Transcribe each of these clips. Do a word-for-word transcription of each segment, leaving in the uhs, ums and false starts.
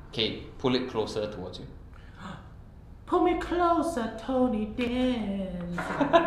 可以 pull it closer towards you. Pull me closer, Tony Dance.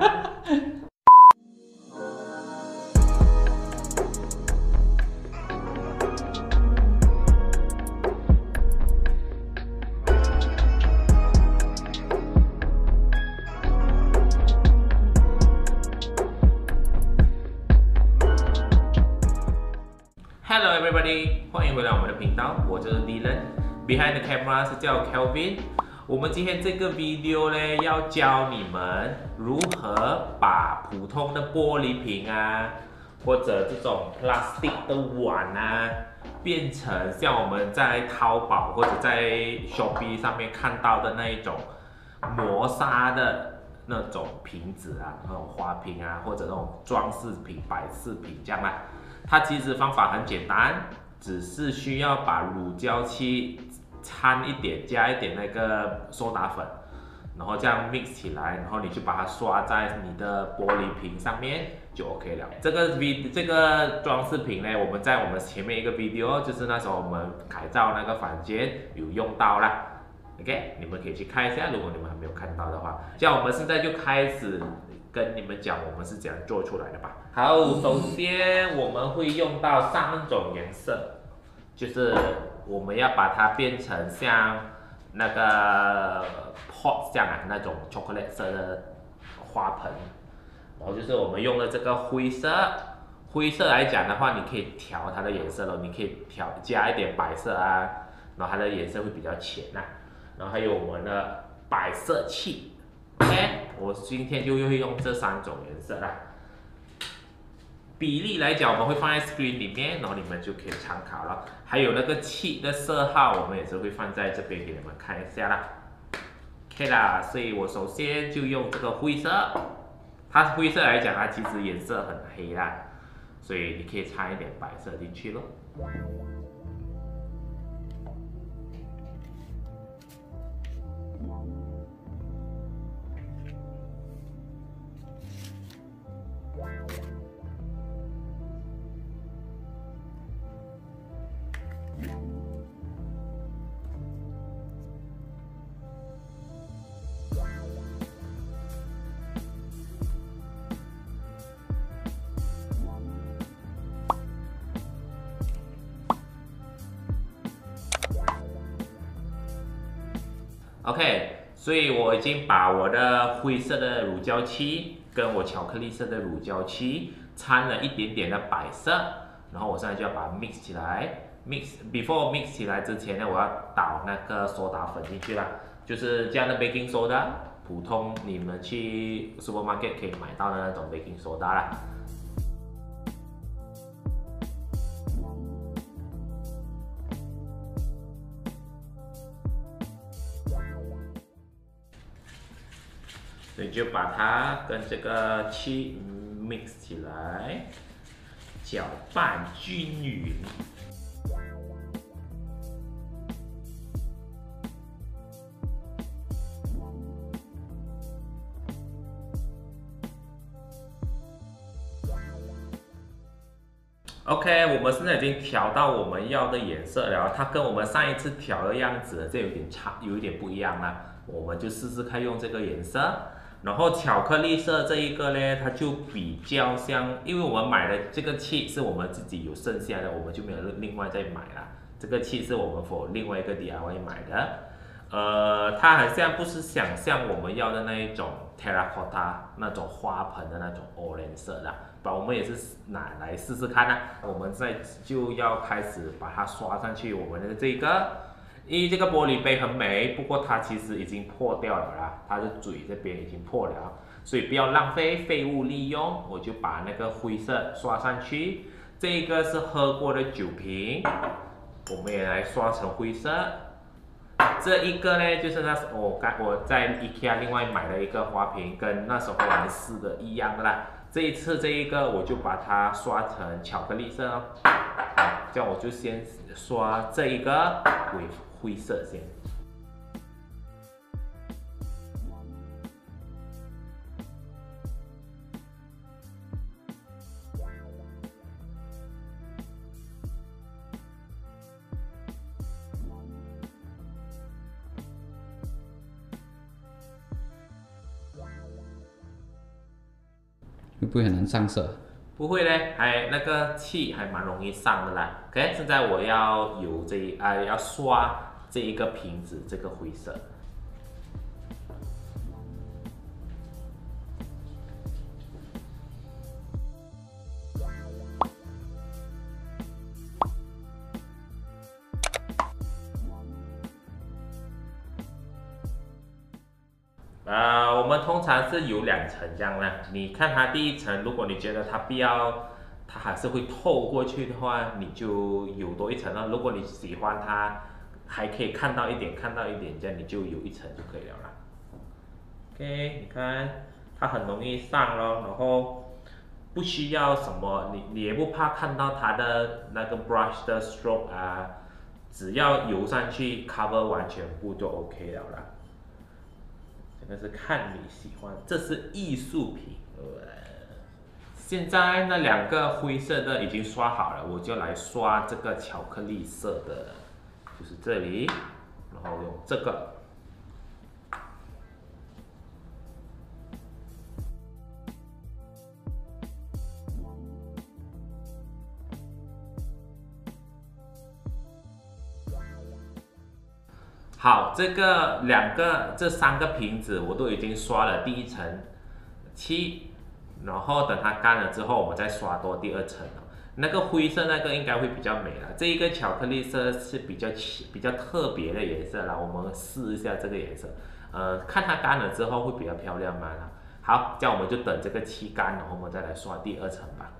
Hello everybody， 欢迎回来我们的频道，我就是 Dylan。Behind the camera 是叫 Kelvin。我们今天这个 video 呢，要教你们如何把普通的玻璃瓶啊，或者这种 plastic 的碗啊，变成像我们在淘宝或者在 Shopee 上面看到的那一种磨砂的那种瓶子啊，那种花瓶啊，或者那种装饰品、摆饰品这样啦。它其实方法很简单，只是需要把乳胶漆掺一点，加一点那个苏打粉，然后这样 mix 起来，然后你就把它刷在你的玻璃瓶上面就 OK 了。这个 V 这个装饰品呢，我们在我们前面一个 video， 就是那时候我们改造那个房间有用到啦。OK， 你们可以去看一下，如果你们还没有看到的话。这样我们现在就开始跟你们讲我们是怎样做出来的吧。好，首先我们会用到三种颜色，就是我们要把它变成像那个 pot 这样啊，那种 chocolate 色的花盆。然后就是我们用的这个灰色，灰色来讲的话，你可以调它的颜色咯，你可以调加一点白色啊，然后它的颜色会比较浅啊。然后还有我们的摆色器 ，OK， 我今天就会用这三种颜色啦。比例来讲，我们会放在 screen 里面，然后你们就可以参考了。还有那个气的色号，我们也是会放在这边给你们看一下啦。OK 啦，所以我首先就用这个灰色，它灰色来讲，它其实颜色很黑啦，所以你可以掺一点白色进去咯。OK， 所以我已经把我的灰色的乳胶漆跟我巧克力色的乳胶漆掺了一点点的白色，然后我现在就要把它 mix 起来。mix before mix 起来之前呢，我要倒那个苏打粉进去啦，就是这样的 baking soda， 普通你们去 supermarket 可以买到的那种 baking soda 啦。所以就把它跟这个漆 mix 起来，搅拌均匀。OK， 我们现在已经调到我们要的颜色了，它跟我们上一次调的样子这有点差，有一点不一样啦。我们就试试看用这个颜色。然后巧克力色这一个呢，它就比较像，因为我们买的这个漆是我们自己有剩下的，我们就没有另外再买啦。这个漆是我们 for 另外一个 D I Y 买的，呃，它好像不是想象我们要的那一种 terracotta 那种花盆的那种 orange 色的，把我们也是拿来试试看啦。我们再就要开始把它刷上去我们的这个。因为这个玻璃杯很美，不过它其实已经破掉了啦，它的嘴这边已经破了，所以不要浪费，废物利用，我就把那个灰色刷上去。这个是喝过的酒瓶，我们也来刷成灰色。这一个呢，就是那时候我刚我在 IKEA 另外买了一个花瓶，跟那时候我们试的一样的啦。这一次这一个我就把它刷成巧克力色哦，这样我就先刷这一个为灰色先。 不会很难上色？ 不会嘞，还那个漆还蛮容易上的啦。OK， 现在我要有这一啊、呃、要刷这一个瓶子，这个灰色。呃，我们通常是有两层这样啦。你看它第一层，如果你觉得它必要，它还是会透过去的话，你就有多一层了。如果你喜欢它，还可以看到一点，看到一点，这样你就有一层就可以了啦。OK， 你看它很容易上咯，然后不需要什么，你你也不怕看到它的那个 brush 的 stroke 啊，只要油上去 cover 完全部就 OK 了啦。这个是看你喜欢，这是艺术品。现在那两个灰色的已经刷好了，我就来刷这个巧克力色的，就是这里，然后用这个。好，这个两个这三个瓶子我都已经刷了第一层漆，然后等它干了之后，我们再刷多第二层了。那个灰色那个应该会比较美了，这一个巧克力色是比较比较特别的颜色啦，我们试一下这个颜色，呃，看它干了之后会比较漂亮嘛啦。好，这样我们就等这个漆干，然后我们再来刷第二层吧。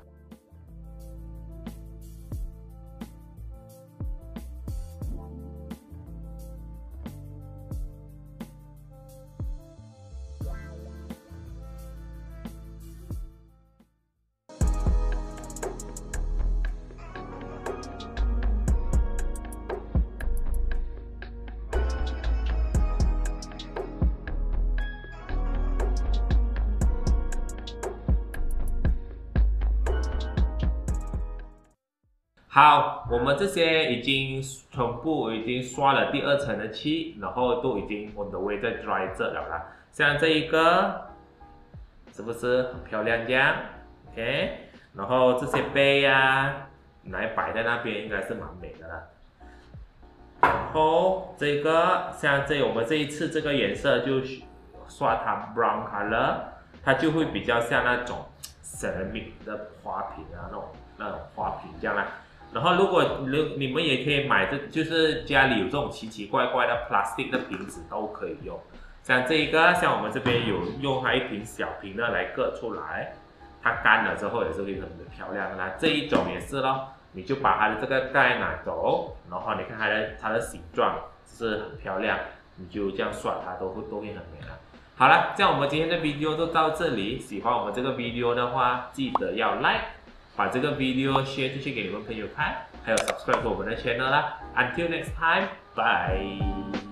好，我们这些已经全部已经刷了第二层的漆，然后都已经 on the way 在 dry 这了啦。像这一个是不是很漂亮这样 ？OK， 然后这些杯呀、啊，来摆在那边应该是蛮美的啦。然后这个像这我们这一次这个颜色就刷它 brown color， 它就会比较像那种 ceramic 的花瓶啊，那种那种花瓶这样啦。然后如果你们也可以买，这就是家里有这种奇奇怪怪的 plastic 的瓶子都可以用。像这一个，像我们这边有用它一瓶小瓶的来割出来，它干了之后也是会很漂亮的啦。这一种也是咯，你就把它的这个盖拿走，然后你看它的它的形状是很漂亮，你就这样刷它都会都会很美啦。好了，这样我们今天的 video 就到这里。喜欢我们这个 video 的话，记得要 like。把这个 video share 出去给你们朋友看，还有 subscribe 我们的 channel 啦。Until next time, bye.